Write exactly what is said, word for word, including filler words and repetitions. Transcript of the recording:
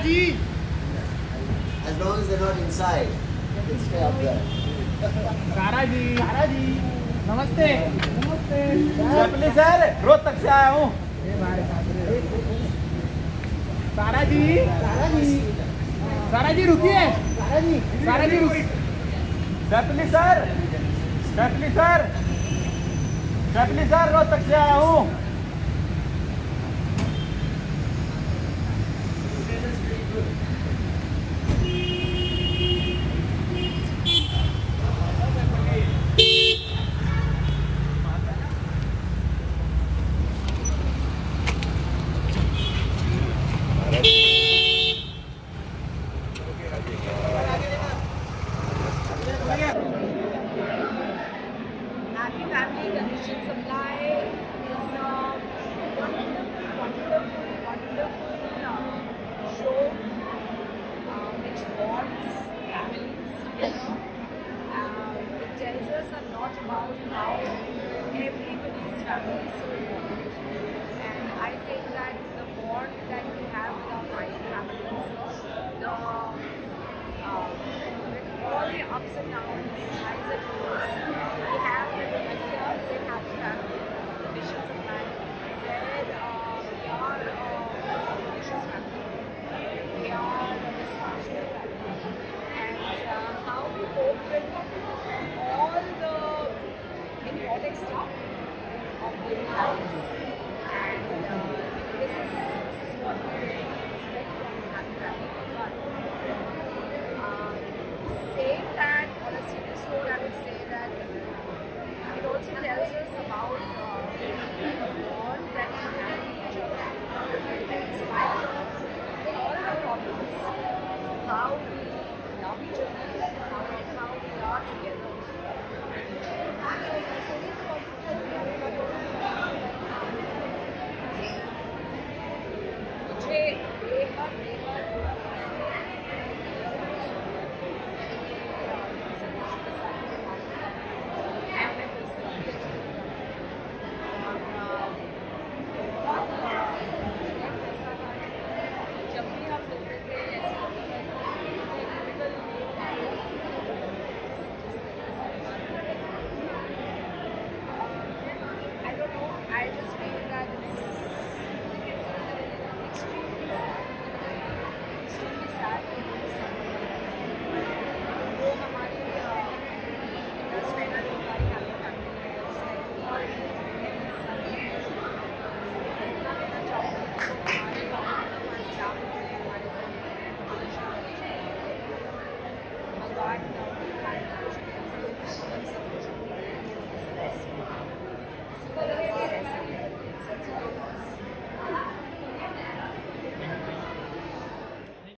Ji. As long as they're not inside, they can stay up there. कारा जी, कारा जी, नमस्ते. नमस्ते. Chapli sir, Rohtak से आया हूँ. कारा जी, कारा जी, कारा जी रुकिए. कारा जी, कारा जी रुकिए. चपली सर, चपली सर, चपली सर, रोहतक से आया हूँ.